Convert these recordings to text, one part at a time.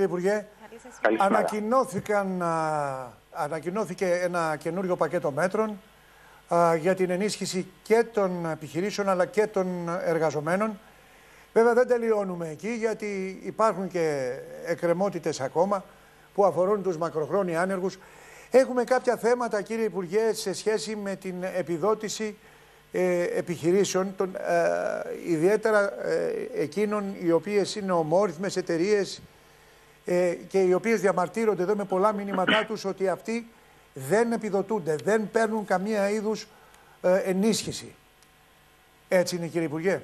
Υπουργέ, ανακοινώθηκε ένα καινούριο πακέτο μέτρων για την ενίσχυση και των επιχειρήσεων αλλά και των εργαζομένων. Βέβαια δεν τελειώνουμε εκεί, γιατί υπάρχουν και εκκρεμότητες ακόμα που αφορούν τους μακροχρόνια άνεργους. Έχουμε κάποια θέματα, κύριε Υπουργέ, σε σχέση με την επιδότηση επιχειρήσεων, ιδιαίτερα εκείνων οι οποίες είναι ομόρυθμες εταιρείες και οι οποίες διαμαρτύρονται εδώ με πολλά μηνύματά τους ότι αυτοί δεν επιδοτούνται, δεν παίρνουν καμία είδους ενίσχυση. Έτσι είναι, κύριε Υπουργέ?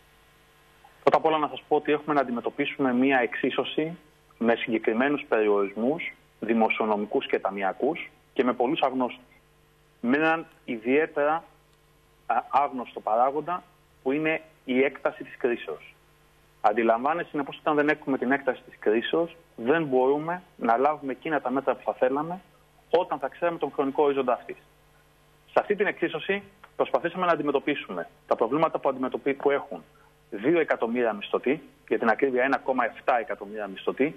Πρώτα απ' όλα να σας πω ότι έχουμε να αντιμετωπίσουμε μία εξίσωση με συγκεκριμένους περιορισμούς δημοσιονομικούς και ταμειακούς και με πολλούς αγνώστους. Με έναν ιδιαίτερα άγνωστο παράγοντα που είναι η έκταση της κρίσεως. Αντιλαμβάνεσαι συνεπώς ότι όταν δεν έχουμε την έκταση της κρίσεως δεν μπορούμε να λάβουμε εκείνα τα μέτρα που θα θέλαμε όταν θα ξέρουμε τον χρονικό ορίζοντα αυτής. Σε αυτή την εξίσωση προσπαθήσαμε να αντιμετωπίσουμε τα προβλήματα που έχουν 2 εκατομμύρια μισθωτοί, για την ακρίβεια 1,7 εκατομμύρια μισθωτοί,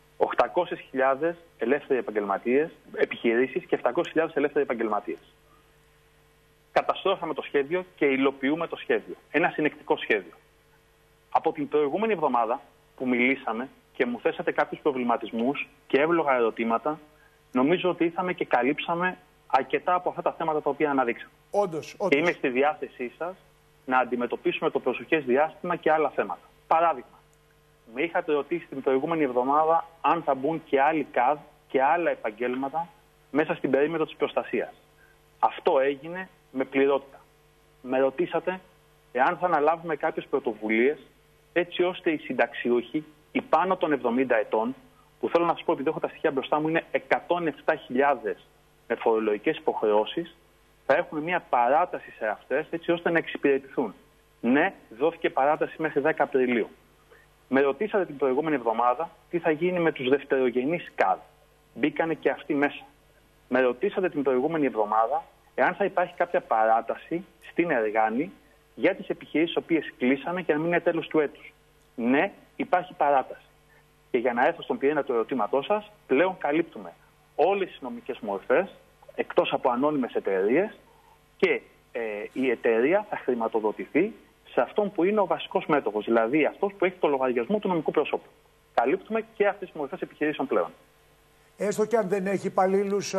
800.000 ελεύθεροι επαγγελματίες, επιχειρήσεις και 700.000 ελεύθεροι επαγγελματίες. Καταστρώσαμε το σχέδιο και υλοποιούμε το σχέδιο. Ένα συνεκτικό σχέδιο. Από την προηγούμενη εβδομάδα που μιλήσαμε και μου θέσατε κάποιους προβληματισμούς και εύλογα ερωτήματα, νομίζω ότι ήρθαμε και καλύψαμε αρκετά από αυτά τα θέματα τα οποία αναδείξαμε. Όντως. Και είμαι στη διάθεσή σας να αντιμετωπίσουμε το προσοχές διάστημα και άλλα θέματα. Παράδειγμα, με είχατε ρωτήσει την προηγούμενη εβδομάδα αν θα μπουν και άλλοι ΚΑΔ και άλλα επαγγέλματα μέσα στην περίμετρο της προστασίας. Αυτό έγινε με πληρότητα. Με ρωτήσατε εάν θα αναλάβουμε κάποιες πρωτοβουλίες έτσι ώστε οι συνταξιούχοι, οι πάνω των 70 ετών, που θέλω να σας πω επειδή έχω τα στοιχεία μπροστά μου, είναι 107.000 με φορολογικές υποχρεώσεις, θα έχουν μια παράταση σε αυτές έτσι ώστε να εξυπηρετηθούν. Ναι, δόθηκε παράταση μέχρι 10 Απριλίου. Με ρωτήσατε την προηγούμενη εβδομάδα τι θα γίνει με τους δευτερογενείς ΚΑΔ. Μπήκανε και αυτοί μέσα. Με ρωτήσατε την προηγούμενη εβδομάδα εάν θα υπάρχει κάποια παράταση στην Εργάνη για τις επιχειρήσεις οι οποίες κλείσανε και να μην είναι τέλος του έτους. Ναι, υπάρχει παράταση. Και για να έρθω στον πυρήνα του ερωτήματός σας, πλέον καλύπτουμε όλες τις νομικές μορφές, εκτός από ανώνυμες εταιρείες, και η εταιρεία θα χρηματοδοτηθεί σε αυτόν που είναι ο βασικός μέτοχος, δηλαδή αυτός που έχει το λογαριασμό του νομικού προσώπου. Καλύπτουμε και αυτές τις μορφές επιχειρήσεων πλέον. Έστω και αν δεν έχει υπαλλήλους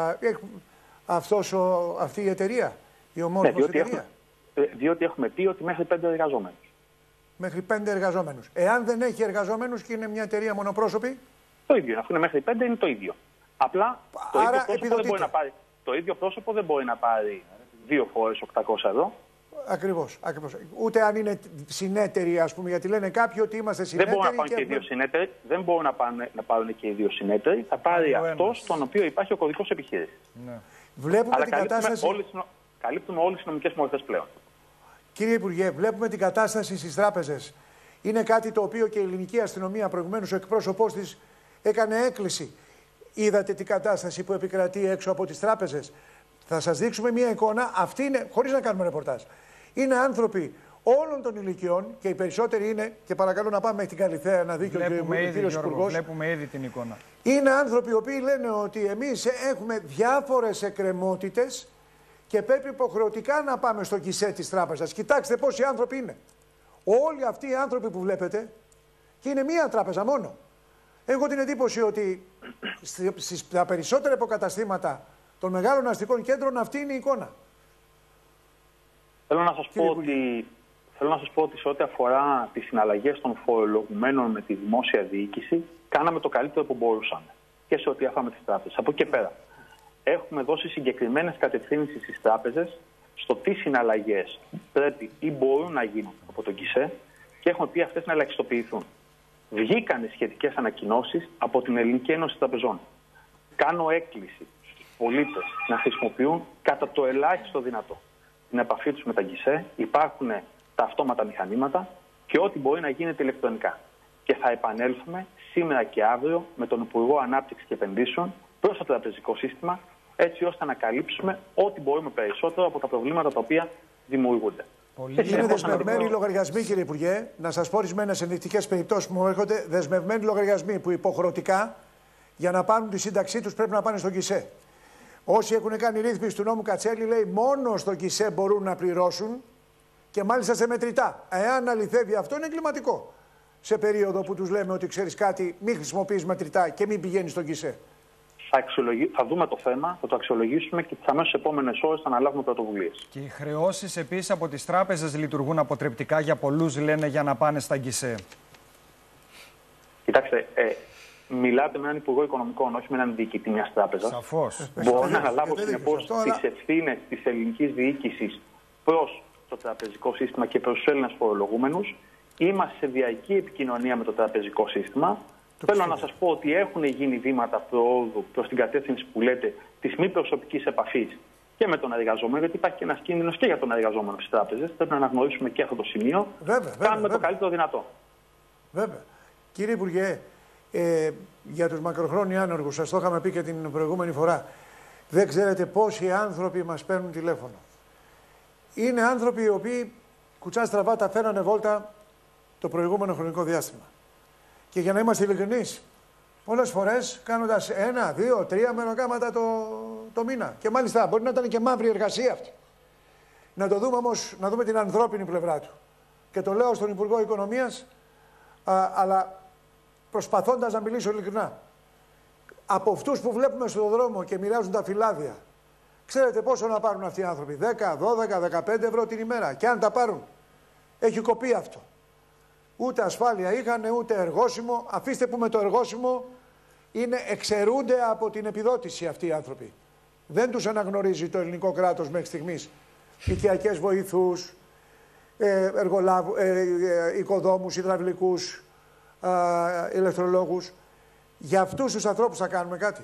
αυτή η εταιρεία, η ομόρφος εταιρεία. Διότι έχουμε πει ότι μέχρι 5 εργαζόμενους. Μέχρι 5 εργαζόμενους. Εάν δεν έχει εργαζόμενους και είναι μια εταιρεία μονοπρόσωπη. Το ίδιο. Αφού είναι μέχρι 5 είναι το ίδιο. Απλά το ίδιο πρόσωπο δεν μπορεί να πάρει 2 φορές 800 ευρώ. Ακριβώς. Ούτε αν είναι συνέτεροι, ας πούμε, γιατί λένε κάποιοι ότι είμαστε συνέτεροι. Δεν μπορούν να πάρουν και οι δύο συνέτεροι. Δεν μπορούν να πάρουν και οι δύο συνέτεροι. Θα πάρει αυτός στον οποίο υπάρχει ο κωδικός επιχείρησης. Ναι. Βλέπουμε την κατάσταση. Καλύπτουμε όλες τις νομικές μορφές πλέον. Κύριε Υπουργέ, βλέπουμε την κατάσταση στις τράπεζες. Είναι κάτι το οποίο και η ελληνική αστυνομία, προηγουμένως ο εκπρόσωπός της, έκανε έκκληση. Είδατε την κατάσταση που επικρατεί έξω από τις τράπεζες. Θα σας δείξουμε μια εικόνα. Αυτή είναι, χωρίς να κάνουμε ρεπορτάζ. Είναι άνθρωποι όλων των ηλικιών και οι περισσότεροι είναι, και παρακαλώ να πάμε μέχρι την Καλιθέα να δει και ο κύριος Υπουργός. Βλέπουμε ήδη την εικόνα. Είναι άνθρωποι οι οποίοι λένε ότι εμείς έχουμε διάφορες εκκρεμότητες και πρέπει υποχρεωτικά να πάμε στο γκισέ της τράπεζας. Κοιτάξτε πόσοι άνθρωποι είναι. Όλοι αυτοί οι άνθρωποι που βλέπετε, και είναι μία τράπεζα μόνο. Έχω την εντύπωση ότι στα περισσότερα υποκαταστήματα των μεγάλων αστικών κέντρων αυτή είναι η εικόνα. Θέλω να σας πω ότι σε ό,τι αφορά τις συναλλαγές των φορολογουμένων με τη δημόσια διοίκηση, κάναμε το καλύτερο που μπορούσαμε. Και σε ό,τι αφορά με τις τράπεζες. Από εκεί και πέρα, έχουμε δώσει συγκεκριμένες κατευθύνσεις στις τράπεζες στο τι συναλλαγές πρέπει ή μπορούν να γίνουν από τον ΚΙΣΕ και έχουμε πει αυτές να ελαχιστοποιηθούν. Βγήκανε σχετικές ανακοινώσεις από την Ελληνική Ένωση Τραπεζών. Κάνω έκκληση στους πολίτες να χρησιμοποιούν κατά το ελάχιστο δυνατό την επαφή τους με τα γκισέ. Υπάρχουν τα αυτόματα μηχανήματα και ό,τι μπορεί να γίνεται ηλεκτρονικά. Και θα επανέλθουμε σήμερα και αύριο με τον Υπουργό Ανάπτυξης και Επενδύσεων προς το τραπεζικό σύστημα, έτσι ώστε να καλύψουμε ό,τι μπορούμε περισσότερο από τα προβλήματα τα οποία δημιουργούνται. Είναι δεσμευμένοι οι λογαριασμοί, κύριε Υπουργέ. Να σας πω ορισμένες ενδεικτικές περιπτώσεις που μου έρχονται. Δεσμευμένοι λογαριασμοί που υποχρεωτικά για να πάρουν τη σύνταξή τους πρέπει να πάνε στον ΚΙΣΕ. Όσοι έχουν κάνει ρύθμιση του νόμου Κατσέλη, λέει μόνο στο ΚΙΣΕ μπορούν να πληρώσουν και μάλιστα σε μετρητά. Εάν αληθεύει αυτό, είναι εγκληματικό. Σε περίοδο που τους λέμε ότι ξέρεις κάτι, μην χρησιμοποιείς μετρητά και μην πηγαίνεις στον ΚΙΣΕ. Θα δούμε το θέμα, θα το αξιολογήσουμε και τις αμέσως επόμενες ώρες θα αναλάβουμε πρωτοβουλίες. Και οι χρεώσεις επίσης από τις τράπεζες λειτουργούν αποτρεπτικά για πολλούς, λένε, για να πάνε στα γκισέ. Κοιτάξτε, μιλάτε με έναν Υπουργό Οικονομικών, όχι με έναν διοικητή μιας τράπεζας. Σαφώς. Μπορώ να αναλάβω συνεπώς τις ευθύνες της ελληνικής διοίκησης προς το τραπεζικό σύστημα και προς τους Έλληνες φορολογούμενους. Είμαστε σε διαρκή επικοινωνία με το τραπεζικό σύστημα. Θέλω να σας πω ότι έχουν γίνει βήματα προόδου προς την κατεύθυνση που λέτε της μη προσωπικής επαφής και με τον εργαζόμενο, γιατί υπάρχει και ένας κίνδυνος και για τον εργαζόμενο στις τράπεζες. Πρέπει να αναγνωρίσουμε και αυτό το σημείο. Κάνουμε το καλύτερο δυνατό. Βέβαια. Κύριε Υπουργέ, για τους μακροχρόνια άνεργους, σας το είχαμε πει και την προηγούμενη φορά, δεν ξέρετε πόσοι άνθρωποι μας παίρνουν τηλέφωνο. Είναι άνθρωποι οι οποίοι κουτσά στραβά τα φέρανε βόλτα το προηγούμενο χρονικό διάστημα. Και για να είμαστε ειλικρινείς, πολλές φορές κάνοντας 1, 2, 3 μεροκάματα το μήνα. Και μάλιστα μπορεί να ήταν και μαύρη εργασία αυτή. Να το δούμε όμως, να δούμε την ανθρώπινη πλευρά του. Και το λέω στον Υπουργό Οικονομίας, αλλά προσπαθώντας να μιλήσω ειλικρινά. Από αυτούς που βλέπουμε στον δρόμο και μοιράζουν τα φυλάδια, ξέρετε πόσο να πάρουν αυτοί οι άνθρωποι? 10, 12, 15 ευρώ την ημέρα. Και αν τα πάρουν, έχει κοπεί αυτό. Ούτε ασφάλεια είχαν, ούτε εργόσιμο. Αφήστε που με το εργόσιμο εξαιρούνται από την επιδότηση αυτοί οι άνθρωποι. Δεν τους αναγνωρίζει το ελληνικό κράτος μέχρι στιγμής οικιακές βοηθούς, οικοδόμους, υδραυλικούς, ηλεκτρολόγους. Για αυτούς τους ανθρώπους θα κάνουμε κάτι?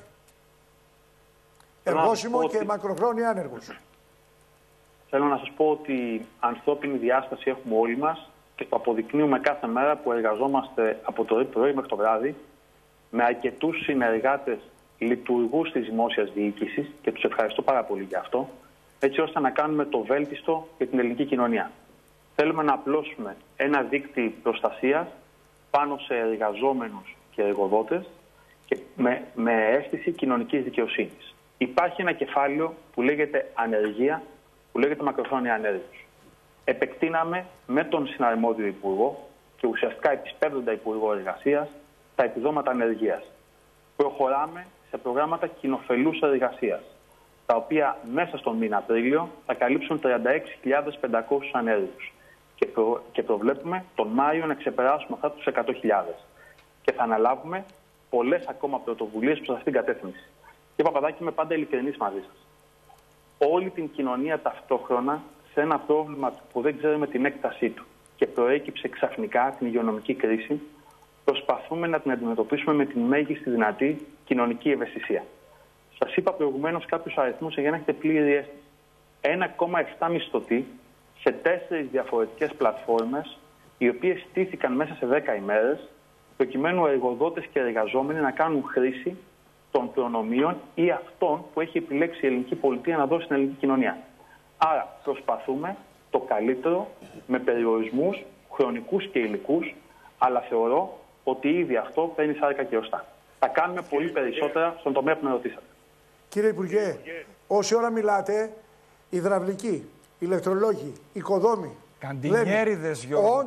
Εργόσιμο και μακροχρόνια άνεργους. Θέλω να σας πω ότι ανθρώπινη διάσταση έχουμε όλοι μας και το αποδεικνύουμε κάθε μέρα που εργαζόμαστε από το πρωί μέχρι το βράδυ με αρκετούς συνεργάτες λειτουργούς της δημόσιας διοίκησης και τους ευχαριστώ πάρα πολύ για αυτό, έτσι ώστε να κάνουμε το βέλτιστο για την ελληνική κοινωνία. Θέλουμε να απλώσουμε ένα δίκτυο προστασίας πάνω σε εργαζόμενους και εργοδότες και με αίσθηση κοινωνικής δικαιοσύνης. Υπάρχει ένα κεφάλαιο που λέγεται ανεργία, που λέγεται μακροχρόνια ανέργους. Επεκτείναμε με τον συναρμόδιο Υπουργό και ουσιαστικά επισπεύδοντα Υπουργό Εργασίας τα επιδόματα ανεργίας. Προχωράμε σε προγράμματα κοινοφελούς εργασίας, τα οποία μέσα στον μήνα Απρίλιο θα καλύψουν 36.500 ανέργους. Και προβλέπουμε τον Μάιο να ξεπεράσουμε αυτά τους 100.000. Και θα αναλάβουμε πολλές ακόμα πρωτοβουλίες προς αυτήν την κατεύθυνση. Και Παπαδάκη, είμαι πάντα ειλικρινής μαζί σας. Όλη την κοινωνία ταυτόχρονα σε ένα πρόβλημα που δεν ξέρουμε την έκτασή του και προέκυψε ξαφνικά την υγειονομική κρίση, προσπαθούμε να την αντιμετωπίσουμε με την μέγιστη δυνατή κοινωνική ευαισθησία. Σας είπα προηγουμένως κάποιους αριθμούς για να έχετε πλήρη αίσθηση. 1,7 μισθωτοί σε 4 διαφορετικές πλατφόρμες, οι οποίες στήθηκαν μέσα σε 10 ημέρες, προκειμένου εργοδότες και εργαζόμενοι να κάνουν χρήση των προνομίων ή αυτών που έχει επιλέξει η ελληνική πολιτεία να δώσει στην ελληνική κοινωνία. Άρα προσπαθούμε το καλύτερο με περιορισμούς χρονικούς και υλικούς, αλλά θεωρώ ότι ήδη αυτό παίρνει σάρκα και οστά. Θα κάνουμε πολύ περισσότερα στον τομέα που με ρωτήσατε. Κύριε Υπουργέ, όση ώρα μιλάτε, υδραυλικοί, ηλεκτρολόγοι, οικοδόμοι, καντινιέριδες, Γιώργο.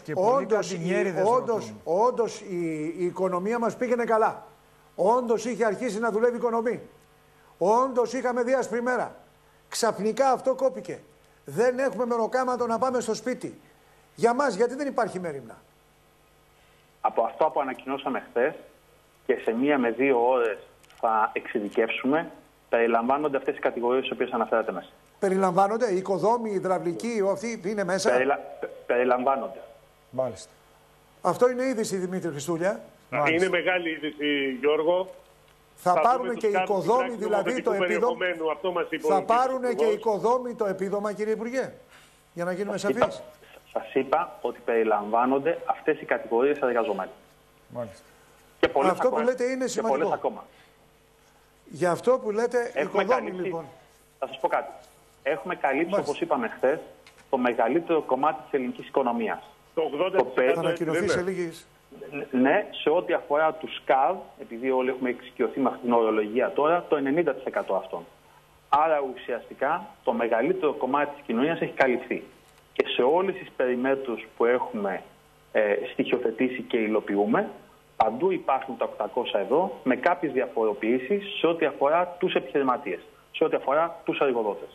Όντως η οικονομία μας πήγαινε καλά. Όντως είχε αρχίσει να δουλεύει η οικονομία. Όντως είχαμε διάσπρη μέρα. Ξαφνικά αυτό κόπηκε. Δεν έχουμε μεροκάματο να πάμε στο σπίτι. Για μας γιατί δεν υπάρχει μέριμνα? Από αυτό που ανακοινώσαμε χθες και σε 1 με 2 ώρες θα εξειδικεύσουμε, περιλαμβάνονται αυτές οι κατηγορίες τις οποίες αναφέρατε μέσα. Περιλαμβάνονται οι οικοδόμοι, οι υδραυλικοί, αυτοί είναι μέσα. Περιλαμβάνονται. Μάλιστα. Αυτό είναι είδηση, Δημήτρη Χριστούλια. Είναι μεγάλη είδηση, Γιώργο. Θα πάρουν και οι οικοδόμοι δηλαδή το επίδομα. Θα πάρουν και οι οικοδόμοι το επίδομα, κύριε Υπουργέ, για να γίνουμε σαφείς. Σας είπα ότι περιλαμβάνονται αυτές οι κατηγορίες εργαζομένων. Μάλιστα. Και πολλές αυτό ακόμα. που λέτε είναι σημαντικό. Και πολλές ακόμα. Για αυτό που λέτε οικοδόμοι, λοιπόν. Θα σας πω κάτι. Έχουμε καλύψει, όπως είπαμε χθες, το μεγαλύτερο κομμάτι της ελληνικής οικονομίας. Το 80% Θα ανακοινωθεί σε λίγες. Ναι, σε ό,τι αφορά τους ΚΑΔ, επειδή όλοι έχουμε εξοικειωθεί με αυτήν την ορολογία τώρα, το 90% αυτών. Άρα ουσιαστικά το μεγαλύτερο κομμάτι της κοινωνίας έχει καλυφθεί. Και σε όλες τις περιμέτρους που έχουμε στοιχειοθετήσει και υλοποιούμε, παντού υπάρχουν τα 800 ευρώ με κάποιες διαφοροποιήσεις σε ό,τι αφορά τους επιχειρηματίες, σε ό,τι αφορά τους εργοδότες.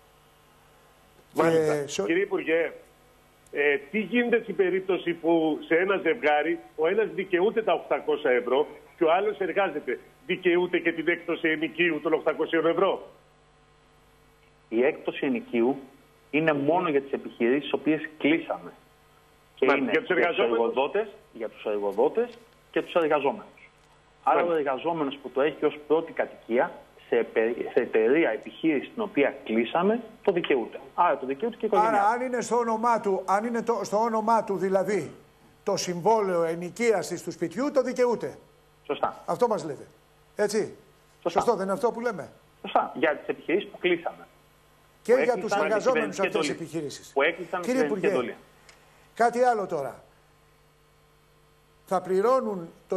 Μάλιστα. Κύριε Υπουργέ, τι γίνεται στην περίπτωση που σε ένα ζευγάρι ο ένας δικαιούται τα 800 ευρώ και ο άλλος εργάζεται? Δικαιούται και την έκπτωση ενοικίου των 800 ευρώ? Η έκπτωση ενοικίου είναι μόνο για τις επιχειρήσεις τις οποίες κλείσαμε. Και είναι για τους εργοδότες και τους εργαζόμενους. Άρα ο εργαζόμενος που το έχει ως πρώτη κατοικία σε εταιρεία, επιχείρηση την οποία κλείσαμε, το δικαιούται. Άρα το δικαιούται και η οικογένειά. Άρα αν είναι στο όνομά του, στο όνομά του δηλαδή το συμβόλαιο ενοικίασης του σπιτιού, το δικαιούται. Σωστά. Αυτό μας λέτε. Έτσι. Σωστό, δεν είναι αυτό που λέμε? Σωστά. Για τις επιχειρήσεις που κλείσαμε. Και για τους εργαζόμενους αυτές τις επιχειρήσεις. Που έκλεισαν Κύριε Υπουργέ, κάτι άλλο τώρα. Θα πληρώνουν το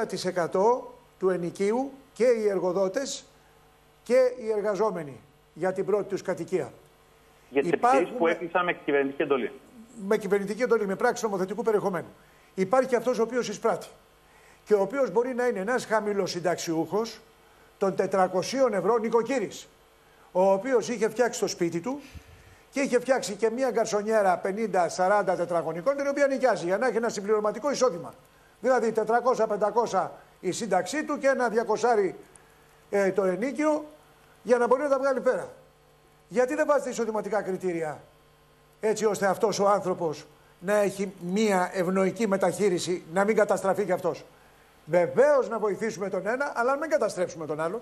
60% του ενοικίου και οι εργοδότες και οι εργαζόμενοι για την πρώτη τους κατοικία. Για τις επιχειρήσεις που έκλεισαν με κυβερνητική εντολή. Με κυβερνητική εντολή, με πράξη νομοθετικού περιεχομένου. Υπάρχει αυτός ο οποίος εισπράττει. Και ο οποίος μπορεί να είναι ένας χαμηλοσυνταξιούχος των 400 ευρώ νοικοκύρης, ο οποίος είχε φτιάξει το σπίτι του και είχε φτιάξει και μια γκαρσονιέρα 50-40 τετραγωνικών, την οποία νοικιάζει για να έχει ένα συμπληρωματικό εισόδημα. Δηλαδή 400-500 η σύνταξή του και ένα 200 το ενίκιο για να μπορεί να τα βγάλει πέρα. Γιατί δεν βάζετε εισοδηματικά κριτήρια έτσι ώστε αυτός ο άνθρωπος να έχει μία ευνοϊκή μεταχείριση, να μην καταστραφεί κι αυτός? Βεβαίως να βοηθήσουμε τον ένα, αλλά να μην καταστρέψουμε τον άλλο.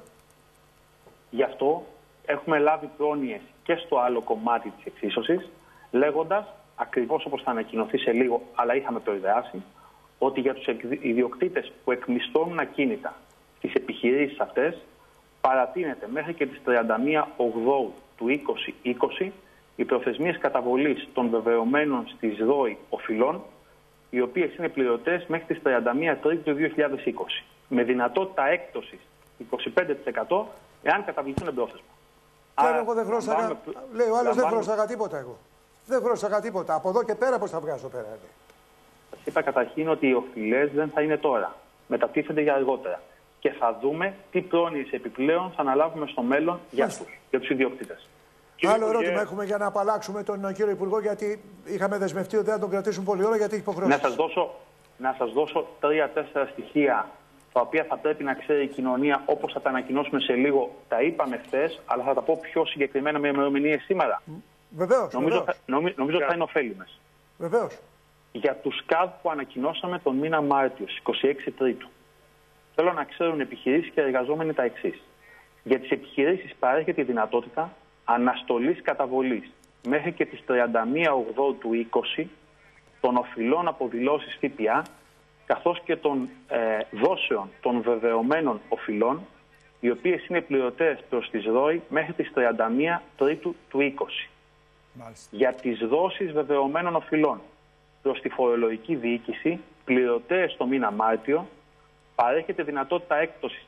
Γι' αυτό έχουμε λάβει πρόνοιες και στο άλλο κομμάτι της εξίσωσης, λέγοντας, ακριβώς όπως θα ανακοινωθεί σε λίγο, αλλά είχαμε το ιδεάσει, ότι για τους ιδιοκτήτες που εκμισθώνουν ακίνητα στις επιχειρήσεις αυτές, παρατείνεται μέχρι και τις 31 Οκτώβρου του 2020 οι προθεσμίες καταβολής των βεβαιωμένων στις ΔΟΗ οφειλών, οι οποίες είναι πληρωτές μέχρι τις 31 Τρίτου του 2020, με δυνατότητα έκπτωσης 25% εάν καταβληθούν εμπρόθεσμα. Άρα εγώ δεν χρωστάγα, λέει ο άλλος, δεν χρωστάγα τίποτα εγώ. Δεν χρωστάγα τίποτα. Από εδώ και πέρα πώς θα βγάζω πέρα? Σας είπα καταρχήν ότι οι οφειλές δεν θα είναι τώρα. Μετατίθενται για αργότερα. Και θα δούμε τι πρόνοιες επιπλέον θα αναλάβουμε στο μέλλον για αυτούς, για τους ιδιοκτήτες. Άλλο ερώτημα έχουμε για να απαλλάξουμε τον κύριο Υπουργό, γιατί είχαμε δεσμευτεί ότι δεν θα τον κρατήσουν πολύ ώρα, γιατί έχει υποχρεώσεις. Να σας δώσω 3-4 στοιχεία τα οποία θα πρέπει να ξέρει η κοινωνία, όπως θα τα ανακοινώσουμε σε λίγο. Τα είπαμε χθες, αλλά θα τα πω πιο συγκεκριμένα με ημερομηνίες σήμερα. Βεβαίως. Νομίζω θα είναι ωφέλιμες. Βεβαίως. Για τους ΚΑΔ που ανακοινώσαμε τον μήνα Μάρτιο, στις 26 Τρίτου, θέλω να ξέρουν επιχειρήσεις και εργαζόμενοι τα εξής. Για τις επιχειρήσεις παρέχεται η δυνατότητα αναστολής καταβολής μέχρι και τις 31 Οκτώβρου του 2020 των οφειλών από δηλώσεις ΦΠΑ, καθώς και των δόσεων των βεβαιωμένων οφειλών, οι οποίες είναι πληρωτές προς τις ΔΟΗ μέχρι τις 31 Τρίτου του 2020. Μάλιστα. Για τις δόσεις βεβαιωμένων οφειλών προς τη φορολογική διοίκηση, πληρωτές το μήνα Μάρτιο, παρέχεται δυνατότητα έκπτωσης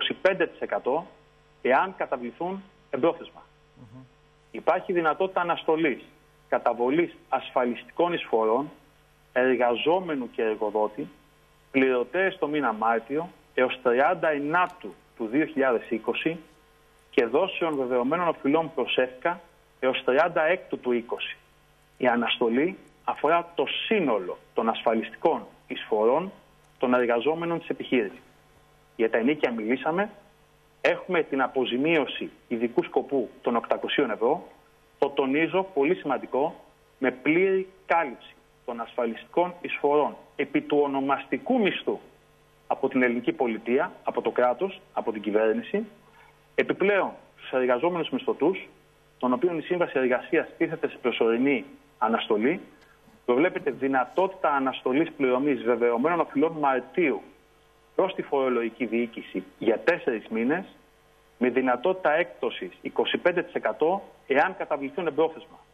25% εάν καταβληθούν εμπρόθεσμα. Υπάρχει δυνατότητα αναστολής καταβολής ασφαλιστικών εισφορών εργαζόμενου και εργοδότη, πληρωτές το μήνα Μάρτιο έως 39 του 2020 και δόσεων βεβαιωμένων οφειλών προς ΕΦΚΑ έως 36 του 2020. Η αναστολή αφορά το σύνολο των ασφαλιστικών εισφορών των εργαζόμενων της επιχείρησης. Για τα ενίκια μιλήσαμε, έχουμε την αποζημίωση ειδικού σκοπού των 800 ευρώ, το τονίζω, πολύ σημαντικό, με πλήρη κάλυψη των ασφαλιστικών εισφορών επί του ονομαστικού μισθού από την ελληνική πολιτεία, από το κράτος, από την κυβέρνηση, επιπλέον στους εργαζόμενους μισθωτούς, των οποίων η Σύμβαση Εργασίας τίθεται σε προσωρινή αναστολή, προβλέπεται δυνατότητα αναστολής πληρωμής βεβαιωμένων οφειλών Μαρτίου προς τη φορολογική διοίκηση για 4 μήνες, με δυνατότητα έκπτωσης 25% εάν καταβληθούν εμπρόθεσμα.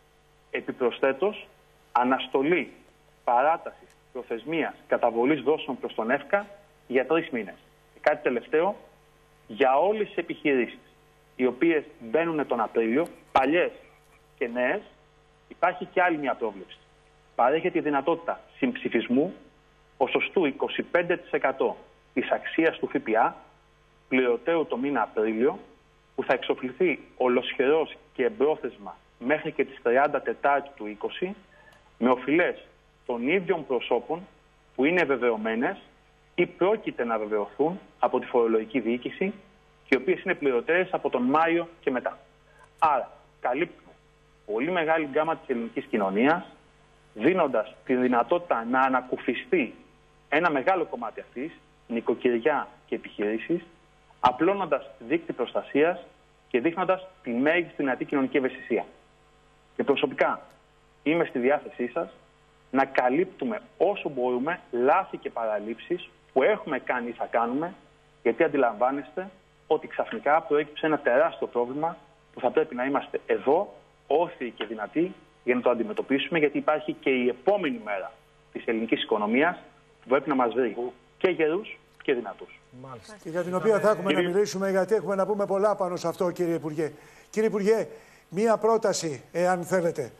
Επιπροσθέτως, αναστολή παράτασης προθεσμίας καταβολής δόσεων προς τον ΕΦΚΑ για 3 μήνες. Και κάτι τελευταίο, για όλες τις επιχειρήσεις οι οποίες μπαίνουν τον Απρίλιο, παλιές και νέες, υπάρχει και άλλη μια πρόβλεψη. Παρέχεται η δυνατότητα συμψηφισμού ποσοστού 25% της αξίας του ΦΠΑ πληρωτέου το μήνα Απρίλιο, που θα εξοφληθεί ολοσχερός και εμπρόθεσμα μέχρι και τις 30 Τετάρτου του 20, με οφειλές των ίδιων προσώπων που είναι βεβαιωμένες ή πρόκειται να βεβαιωθούν από τη φορολογική διοίκηση και οι οποίες είναι πληρωτές από τον Μάιο και μετά. Άρα, καλύπτουμε πολύ μεγάλη γκάμα της ελληνικής κοινωνίας, δίνοντας τη δυνατότητα να ανακουφιστεί ένα μεγάλο κομμάτι αυτής, νοικοκυριά και επιχειρήσεις, απλώνοντας δίκτυ προστασίας και δείχνοντας τη μέγιστη δυνατή κοινωνική ευαισθησία. Και προσωπικά είμαι στη διάθεσή σας να καλύπτουμε όσο μπορούμε λάθη και παραλήψεις που έχουμε κάνει ή θα κάνουμε, γιατί αντιλαμβάνεστε ότι ξαφνικά προέκυψε ένα τεράστιο πρόβλημα που θα πρέπει να είμαστε εδώ όρθιοι και δυνατοί για να το αντιμετωπίσουμε, γιατί υπάρχει και η επόμενη μέρα της ελληνικής οικονομίας που πρέπει να μας βρει και γερούς και δυνατούς. Μάλιστα. Και για την οποία θα έχουμε να μιλήσουμε, γιατί έχουμε να πούμε πολλά πάνω σε αυτό, κύριε Υπουργέ. Κύριε Υπουργέ, μία πρόταση, εάν θέλετε.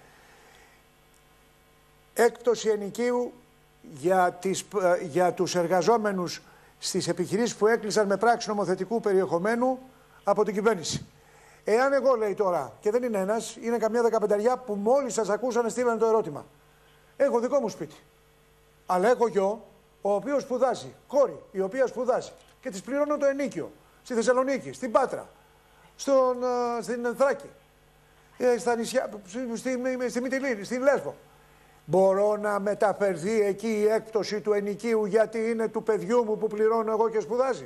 Έκπτωση ενοικίου για τους εργαζόμενους στις επιχειρήσεις που έκλεισαν με πράξη νομοθετικού περιεχομένου από την κυβέρνηση. Εάν εγώ, λέει τώρα, και δεν είναι ένας, είναι καμιά 15 που μόλις σας ακούσανε στείλανε το ερώτημα. Έχω δικό μου σπίτι. Αλλά έχω γιο, ο οποίος σπουδάζει, κόρη, η οποία σπουδάζει και της πληρώνω το ενίκιο. Στη Θεσσαλονίκη, στην Πάτρα, στην Θράκη, στα νησιά, στη Μυτιλήνη, στην Λέσβο. Μπορώ να μεταφερθεί εκεί η έκπτωση του ενοικίου γιατί είναι του παιδιού μου που πληρώνω εγώ και σπουδάζει?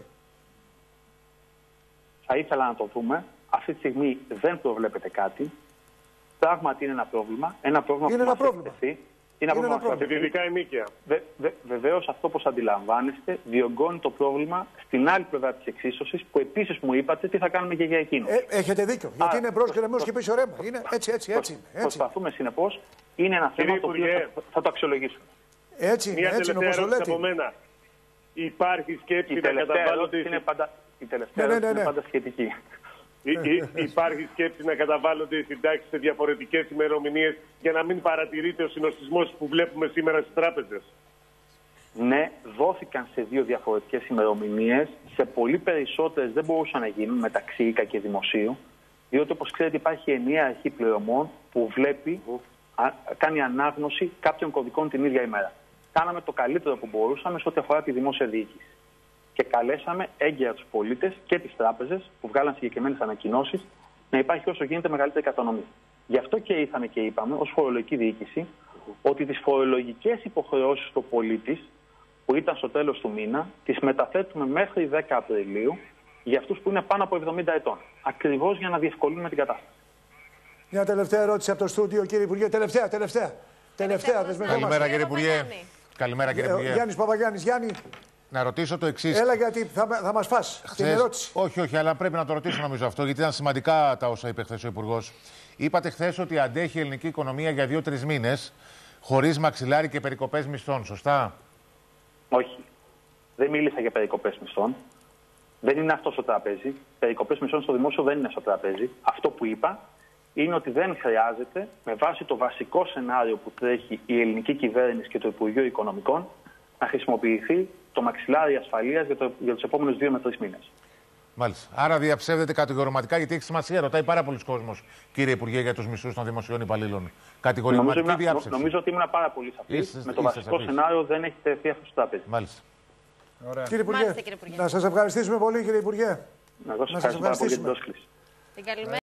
Θα ήθελα να το δούμε. Αυτή τη στιγμή δεν προβλέπεται κάτι. Πράγματι είναι ένα πρόβλημα. Ένα πρόβλημα είναι που ένα πρόβλημα. Είναι ένα πρόβλημα. Σε δυτικά ενίκαια. Βεβαίως, αυτό όπως αντιλαμβάνεστε, διωγγώνει το πρόβλημα στην άλλη πλευρά της εξίσωσης, που επίσης μου είπατε τι θα κάνουμε και για εκείνο. Έχετε δίκιο. Γιατί είναι μπρος και λαιμός και πίσω ρέμα. Είναι έτσι. Προσπαθούμε συνεπώς. Είναι ένα θέμα το οποίο θα το αξιολογήσουμε. Έτσι είναι όπως το λέτε. Από μένα. Υπάρχει σκέψη να καταβάλλονται. Η τελευταία ερώτηση είναι πάντα σχετική. Υπάρχει σκέψη να καταβάλλονται οι συντάξεις σε διαφορετικές ημερομηνίες για να μην παρατηρείται ο συνοστισμός που βλέπουμε σήμερα στις τράπεζες? Ναι, δόθηκαν σε 2 διαφορετικές ημερομηνίες. Σε πολύ περισσότερες δεν μπορούσαν να γίνουν μεταξύ ΙΚΑ και δημοσίου, διότι όπως ξέρετε υπάρχει ενιαία αρχή πληρωμών που κάνει ανάγνωση κάποιων κωδικών την ίδια ημέρα. Κάναμε το καλύτερο που μπορούσαμε σε ό,τι αφορά τη δημόσια διοίκηση. Και καλέσαμε έγκαιρα τους πολίτες και τις τράπεζες που βγάλαν συγκεκριμένες ανακοινώσεις να υπάρχει όσο γίνεται μεγαλύτερη κατανομή. Γι' αυτό και ήρθαμε και είπαμε ως φορολογική διοίκηση ότι τις φορολογικές υποχρεώσεις του πολίτης που ήταν στο τέλος του μήνα τις μεταθέτουμε μέχρι 10 Απριλίου για αυτούς που είναι πάνω από 70 ετών. Ακριβώς για να διευκολύνουμε την κατάσταση. Μια τελευταία ερώτηση από το στούντιο, κύριε Υπουργέ. Τελευταία. Καλημέρα, κύριε Υπουργέ. Καλημέρα, κύριε Υπουργέ. Γιάννης Παπαγιάννης. Γιάννη, να ρωτήσω το εξής. Έλα, γιατί θα μας φας την ερώτηση. Όχι, αλλά πρέπει να το ρωτήσω νομίζω αυτό, γιατί ήταν σημαντικά τα όσα είπε χθες ο Υπουργός. Είπατε χθες ότι αντέχει η ελληνική οικονομία για 2-3 μήνες, χωρίς μαξιλάρι και περικοπές μισθών, σωστά? Όχι. Δεν μίλησα για περικοπές μισθών. Δεν είναι αυτό στο τραπέζι. Περικοπές μισθών στο δημόσιο δεν είναι στο τραπέζι. Αυτό που είπα είναι ότι δεν χρειάζεται, με βάση το βασικό σενάριο που τρέχει η ελληνική κυβέρνηση και το Υπουργείο Οικονομικών, να χρησιμοποιηθεί το μαξιλάρι ασφαλείας για τους επόμενους 2 με 3 μήνες. Μάλιστα. Άρα διαψεύδεται κατηγορηματικά, γιατί έχει σημασία. Ρωτάει πάρα πολλοί κόσμος, κύριε Υπουργέ, για τους μισθούς των δημοσίων υπαλλήλων. Κατηγορηματική διάψευση. Νομίζω ότι ήμουν πάρα πολύ σαφής. Με το βασικό σενάριο δεν έχει τεθεί αυτό στο τραπέζι. Μάλιστα. Κύριε Υπουργέ, να σας ευχαριστήσουμε πολύ, κύριε Υπουργέ. Να σας ευχαριστήσω πάρα πολύ για την πρόσκληση.